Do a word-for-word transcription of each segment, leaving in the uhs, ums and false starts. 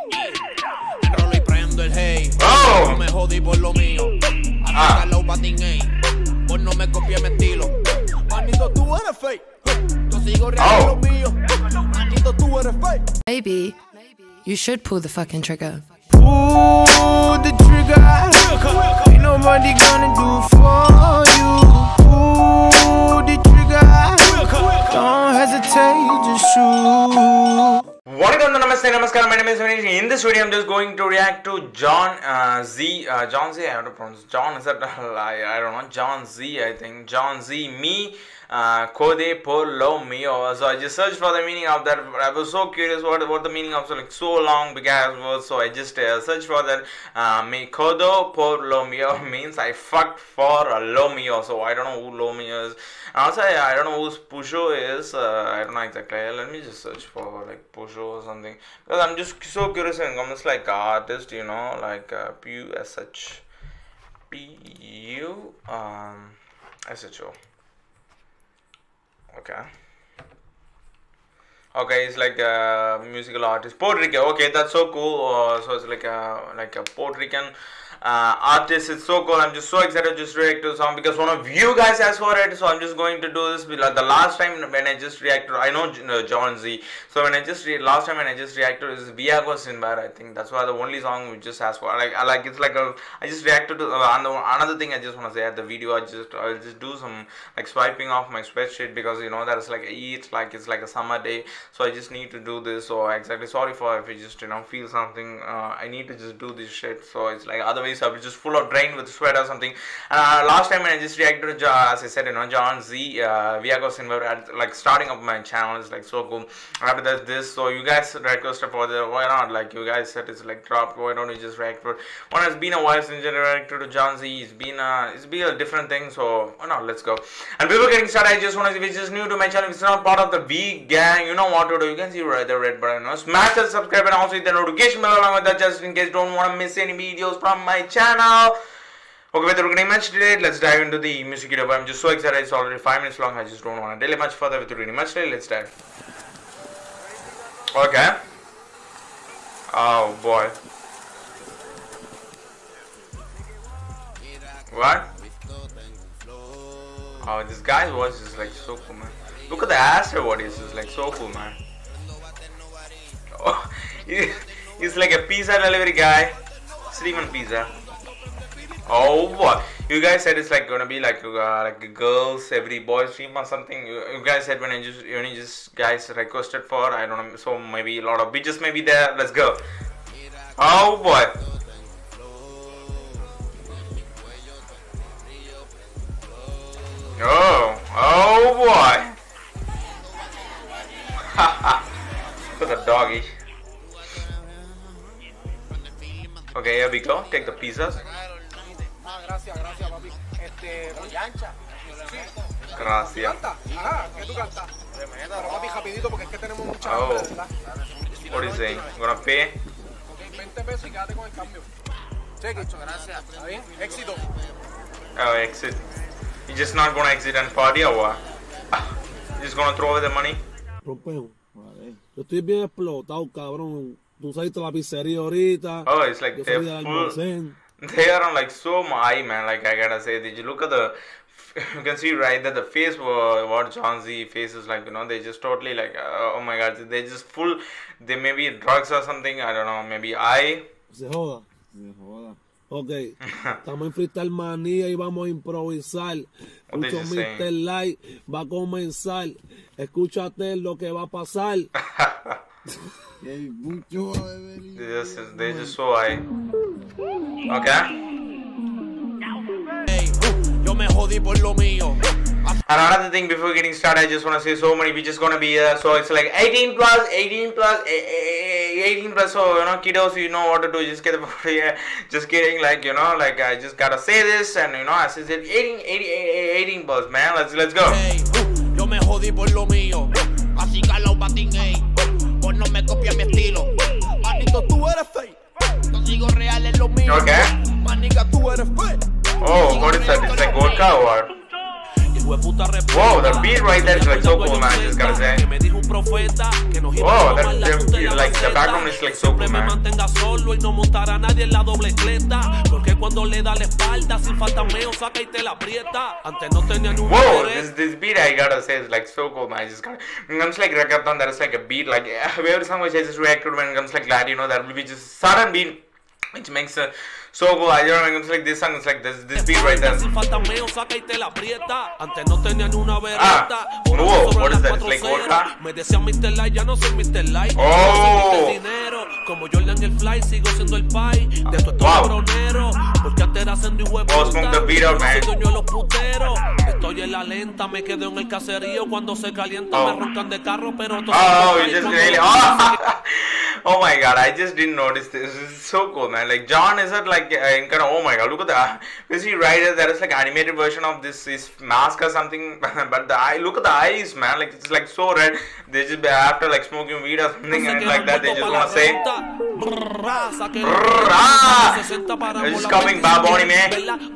Rolo y prendo el hey. Oh. No me jodí por lo mío. Ah. Los patin, ey. Vos no me copies mi estilo. Manito, tú eres fake. Yo sigo real lo mío. Manito, tú eres fake. Maybe you should pull the fucking trigger. Pull the trigger. Ain't nobody gonna do for you. Pull the trigger. Don't hesitate, just shoot. Welcome to Namaste, Namaskar, my name is Manish. In this video, I'm just going to react to John uh, Z. Uh, John Z, I have to pronounce. John, is that? I, I don't know. John Z, I think. John Z, me, uh, Kode por lo mio. So I just searched for the meaning of that. I was so curious what what the meaning of so like so long because was. So I just uh, searched for that. Uh, me Kodo por lo mio means I fucked for a lo mio. So I don't know who lo mio is. Also, I, I don't know who Pusho is. Uh, I don't know exactly. Let me just search for like Pusho or something. Because I'm just so curious and I'm just like artist, you know, like uh, P U S H. P U um, S H O. Okay. Okay, it's like a musical artist. Puerto Rican. Okay, that's so cool. Uh, so it's like a like a Puerto Rican uh, artist. It's so cool. I'm just so excited to just react to the song because one of you guys asked for it. So I'm just going to do this. Like the last time when I just reacted, I know uh, John Z. So when I just re last time when I just reacted is Viago Sinbad. I think that's why the only song we just asked for. Like I like it's like a I just reacted to uh, another thing. I just want to say at the video. I just I'll just do some like swiping off my spreadsheet because you know that is like a eat like it's like a summer day. So I just need to do this. So exactly sorry for if you just you know feel something. Uh, I need to just do this shit. So it's like otherwise I'll be just full of drain with sweat or something. Uh, last time when I just reacted to uh, as I said you know John Z, uh, Viago Sinbad at like starting up my channel is like so cool. After that this, so you guys requested for the why not like you guys said it's like drop. Why don't you just react for? One has been a while since I reacted to John Z. It's been a it's been a different thing. So why not? Let's go. And before getting started, I just want to if you're just new to my channel, if it's not part of the V gang, you know what to do. You can see right the red button. You know, smash that subscribe and also hit the notification bell along with that just in case you don't want to miss any videos from my channel. Okay, without getting much delayed, let's dive into the music video. I'm just so excited. It's already five minutes long. I just don't want to delay much further. Without getting much delayed, let's dive. Okay. Oh boy. What? Oh, this guy's voice is like so cool, man. Look at the Astro body. It's just like so cool, man. Oh, he, he's like a pizza delivery guy. Steven Pizza. Oh boy, you guys said it's like gonna be like uh, like girls every boy stream or something. You, you guys said when I just when you just guys requested for I don't know, so maybe a lot of bitches maybe there. Let's go. Oh boy. Oh, oh boy. Look at the doggy. Okay, here we go. Take the pizzas. Gracias, gracias, papi. Este, Yancha. Gracias. Ajá, ¿qué tú cantas? Pero papi, rapidito porque es que tenemos mucha hambre, hambre, ¿verdad? What is saying? You gonna pay? Ok, veinte pesos y quédate con el cambio. Cheque. Gracias. ¿Está bien? Éxito. Oh, exit. You just not gonna exit and party or what? You just gonna throw away the money? Rompeo. Vale. Yo estoy bien explotado, cabrón. Tú saliste a la pizzería ahorita. Oh, it's like they're full. They are on like so high, man. Like I gotta say, did you look at the? You can see right that the face what John Z face is like. You know, they just totally like. Uh, oh my God, they just full. They may be drugs or something. I don't know. Maybe I. Se joda. Se joda. Ok, estamos en Freestyle Manía y vamos a improvisar. Mucho mister Light va a comenzar. Escúchate lo que va a pasar. They just, they just so high. Okay. Yo me jodí por lo mío. And another thing before getting started, I just want to say so many bitches gonna be there. So it's like eighteen plus, eighteen plus, eighteen plus. So you know, kiddos, you know what to do. Just get the yeah. Just kidding. Like you know, like I just gotta say this, and you know, as I said, eighteen, eighteen plus, man. Let's let's go. Hey, yo me jodí por lo mío. Así que los patin, ey. Vos no me copias mi estilo. Manito, tú eres fake. Yo sigo real en lo mío. Okay. Manica, tú eres fake. Oh, what is that? It's like vodka or what? Whoa, the beat right there is like so cool, man. I just gotta say. Whoa, that, that like the background is like so cool, man. Whoa, this this beat I gotta say is like so cool, man. I just gotta. When it comes like reggaeton, there is like a beat like every song which I just reacted when it comes like glad, you know, there will be just sudden beat which makes a. So cool, I don't know, it's like this song, it's like this this beat right there. Ah, whoa, what is that? It's like vodka? Oh! Wow! Oh, smoke the beat out, man. Oh, oh you just really... Oh! Oh my god, I just didn't notice this. This is so cool, man. Like, John is it like uh, in kind of, oh my god, look at that. You see right there, there is like animated version of this is mask or something, but the eye, look at the eyes, man. Like, it's like so red. They just after like smoking weed or something and like that, they just want to say, it's just coming, Bad Bunny, man.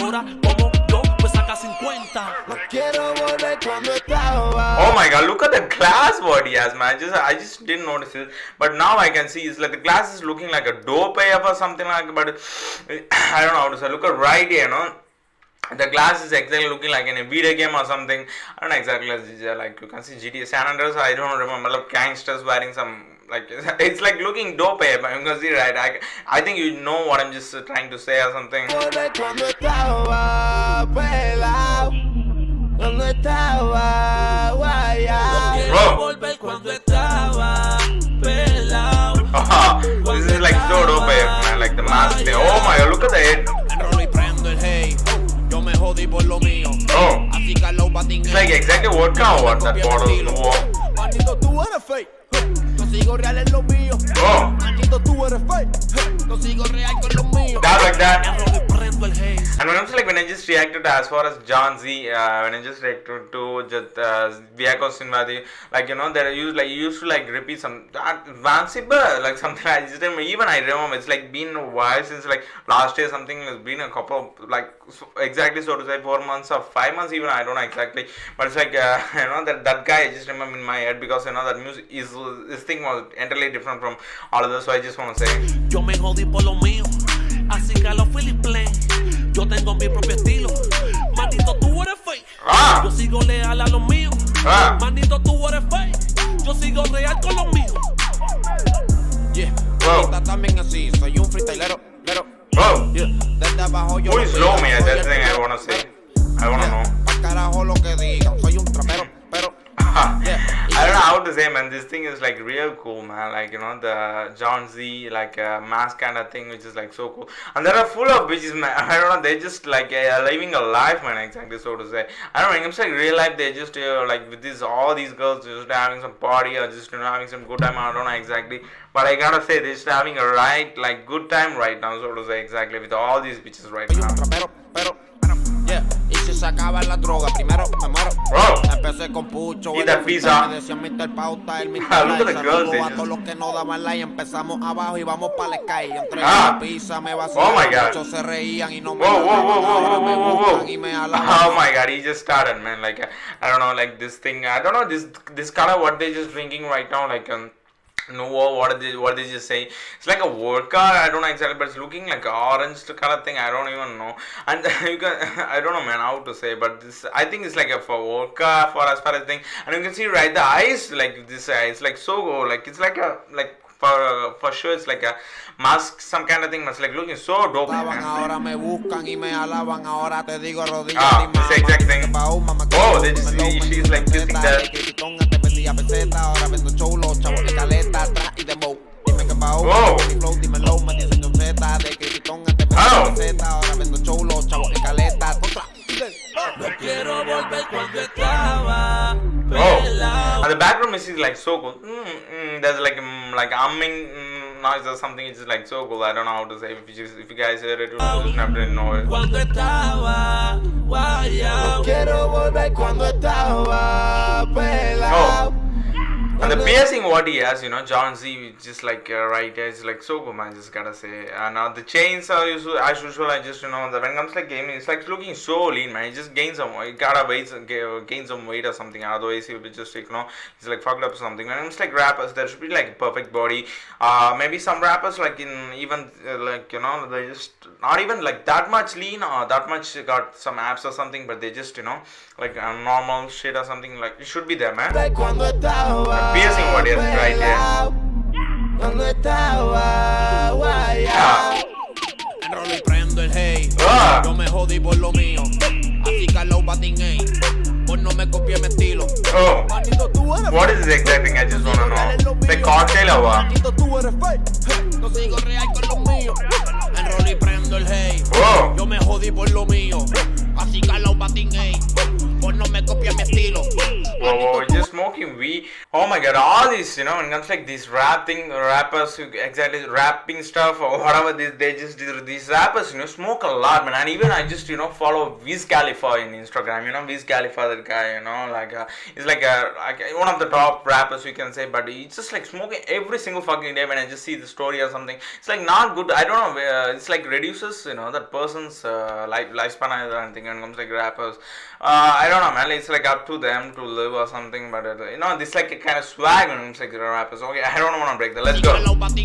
Oh my god, look at the glass what he has, man. I just, I just didn't notice it. But now I can see it's like the glass is looking like a dope or something like that. But I don't know how to say. Look at right here, you know. The glass is exactly looking like in a video game or something. I don't know exactly like you can see G T A San Andreas. I don't remember like gangsters wearing some like it's like looking dope, eh? But you can see right. I, I think you know what I'm just trying to say or something. Bro. This is like so dope, man. Like the mask thing. Oh my god, look at the head. Oh, it's like exactly vodka or what that bottle. Oh. That like that. And when I'm like when I just reacted to as far as John Z, uh, when I just reacted to just uh, Viako Sinvadi, like you know, they used like used to like repeat some Vanciba, like something. I just remember, even I remember it's like been a while since like last year something. It's been a couple of like exactly so to say four months or five months even. I don't know exactly, but it's like uh, you know that that guy I just remember in my head because you know that music is this thing was entirely different from all of this. So I just want to say. Yo me jodí por lo mío, así que a los Philippines, yo tengo mi propio estilo. Manito, tú eres fake, ah. Yo sigo leal a los míos. Ah. Manito, tú eres fake, yo sigo real con los míos. Yeah, Bro. también así, soy un freestylero, pero. Bro, Yeah, desde abajo yo. who is low me? That's the thing I want to say. I want to know. Pa' carajo lo que digan, soy un trapero, pero. Yeah. I don't know how to say, man. This thing is like real cool, man. Like you know the John Z like uh, mask kind of thing, which is like so cool. And there are full of bitches, man. I don't know. They just like uh, living a life, man. Exactly so to say. I don't know. It's like real life. They just uh, like with this all these girls just having some party or just you know having some good time. I don't know exactly. But I gotta say they're just having a right like good time right now, so to say exactly with all these bitches right now. Yeah, y si se acaba la droga, primero me muero. Bro, Empecé con Pusho, eat that pizza. me decían mister Pauta, el mister Ah, look at the Light, girls, they saludo a just- todos los que no daban like, empezamos abajo y vamos para el sky. Yo entregué Ah. la pizza, me Oh my vacilaron, God. muchos se reían y no me Whoa, whoa, whoa, daban, whoa, ahora whoa, me whoa, buscan whoa. y me alaban. Oh my god, he just started, man. Like, uh, I don't know, like this thing, I don't know, this this color, what they just drinking right now, like, um, no, what did they, what did they just say? It's like a vodka, I don't know exactly, but it's looking like an orange color thing, I don't even know. And you can, I don't know, man, how to say, but this, I think it's like a for vodka, for as far as thing. And you can see, right, the eyes, like this eye, it's like so, like, it's like a, like, for uh, for sure it's like a mask, some kind of thing. It's like looking so dope, man. Ahora me buscan y me alaban, ahora te digo rodillas Ah, y mamá. this exact thing. Oh, they just see, she's like kissing that. Ahora vendo chulo, chavo y caleta, atrás y dembow. Dime que pa' Wow. mi flow, dímelo, me dicen un Z de criticón, antes vendí Oh. Z, ahora vendo chulo, chavo y caleta, contra. No quiero volver cuando estaba Oh, and the background music is like so cool. Mm, mm, there's like um, like humming mm, noise or something. It's just like so cool. I don't know how to say. If you just, if you guys hear it, you just have to know it. Cuando estaba guayao. Quiero volver cuando estaba pelado. And the piercing what he has, you know, John Z, just like uh, right here, is like so good, man. Just gotta say. And uh, the chains are usual, as usual. I just, you know, the, when it comes to like gaming, it's like looking so lean, man. He just gains some, he gotta weight, gain some weight or something. Otherwise, he'll be just like, you know, he's like fucked up or something. When it comes to like rappers, there should be like a perfect body. Uh, maybe some rappers like in even uh, like you know, they just not even like that much lean or that much got some abs or something, but they just, you know, like uh, normal shit or something. Like it should be there, man. The piercing what is right there. Yeah. Enrolo y prendo el hey. Ah. Yo me jodí por lo mío. Así que lo patiné. Vos no me copié mi estilo. Oh. Manito, tú eres What is the exact thing? I just wanna know. The cocktail or what? Manito, tú eres fake. No sigo real con los míos. Enrolo y prendo el hey. Oh. Yo me jodí por lo mío. Así que lo patiné. Vos no me copié mi estilo. Whoa, whoa, just smoking weed. Oh my god, all these, you know, when it comes like these rapping rappers who exactly rapping stuff or whatever, they, they just do these rappers, you know, smoke a lot, man. And even I just, you know, follow Wiz Khalifa in Instagram, you know, Wiz Khalifa, that guy, you know, like, uh, he's like a, like one of the top rappers we can say, but he's just like smoking every single fucking day when I just see the story or something. It's like not good, I don't know, uh, it's like reduces, you know, that person's uh, life, lifespan or anything when it comes like rappers. Uh, I don't know, man, it's like up to them to live or something, but uh, you know, this like a kind of swag when it's like the rappers. Okay, I don't want to break that, let's go.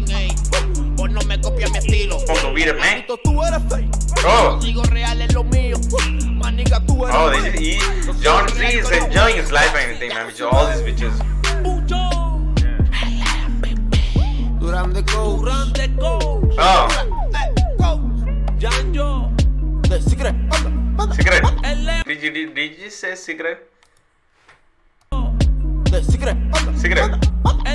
Smoke the weed up, man. Oh. Oh, they just eat. John C is enjoying his life or anything, man, with all these bitches. Oh. Cigarette. Did you, did, did you say cigarette? Cigarette.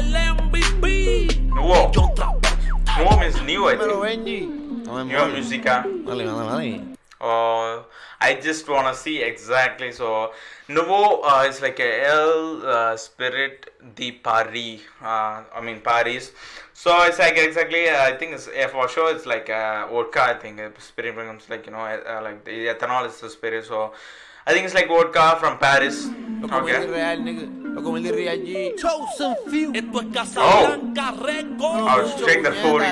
Nuevo. Nuevo means new, I think. New musica. Oh, I just wanna see exactly. So, Nuevo uh, is like a El uh, Spirit de Paris. Uh, I mean Paris. So it's like exactly. Uh, I think it's yeah, for sure. It's like uh, vodka. I think uh, spirit becomes like you know uh, like the ethanol is the spirit. So I think it's like vodka from Paris. Okay. Oh, I'll check the food.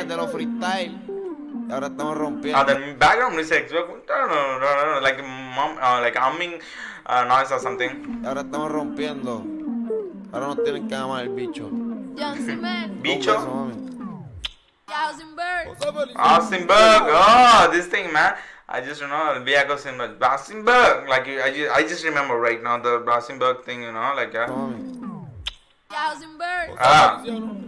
Oh, the background music, like mom, uh, like humming uh, noise or something. Ahora estamos rompiendo. Ahora nos tienen que amar el bicho. Bicho? Ausenberg. Ausenberg. Oh, this thing, man. I just, you know, Viago Ausenberg. Ausenberg. Like, I just, I just remember right now the Ausenberg thing, you know, like. Uh, Ausenberg. ah.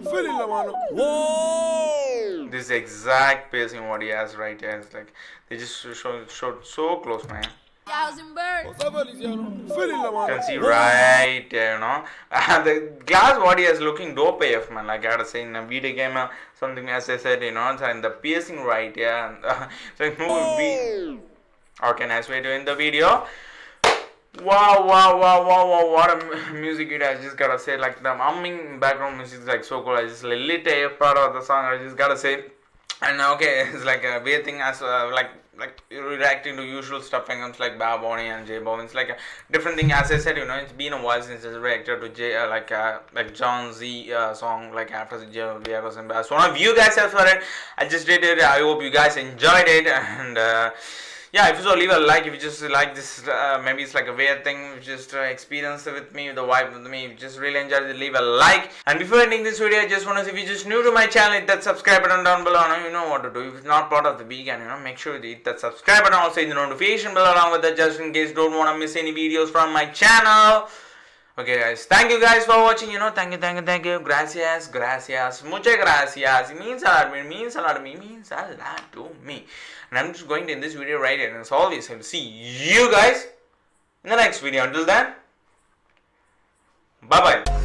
Whoa! This exact pacing what he has right here. It's like, they just showed show so close, man. Ausenberg. You can see right there, you know. Uh, the glass body is looking dope A F, man. Like I gotta say, in a video game, uh, something as I said, you know, and the piercing right here. And, uh, so movie. Okay, nice way to end the video. Wow, wow, wow, wow, wow, what a music video. I just gotta say, like the humming background music is like so cool. I just lit A F part of the song. I just gotta say. And okay, it's like a weird thing as uh, like like reacting to usual stuff when it comes like Bad Bunny and J Balvin. It's like a different thing. As I said, you know, it's been a while since I reacted to J uh, like uh, like John Z uh, song like after the J Viagos and Bass. So one of you guys have for it. I just did it. I hope you guys enjoyed it and. Uh, Yeah, if you so, leave a like. If you just like this, uh, maybe it's like a weird thing, just uh, experience it with me, the vibe with me. If you just really enjoyed it, leave a like. And before ending this video, I just want to say, if you're just new to my channel, hit that subscribe button down below. Now you know what to do. If you're not part of the vegan, you know, make sure you hit that subscribe button. Also, hit the notification bell along with that, just in case you don't want to miss any videos from my channel. Okay, guys. Thank you guys for watching. You know, thank you, thank you, thank you. Gracias, gracias, muchas gracias. It means a lot. It means a lot to me. It means a lot to me. And I'm just going to end this video right here. And as always, I'll see you guys in the next video. Until then, bye bye.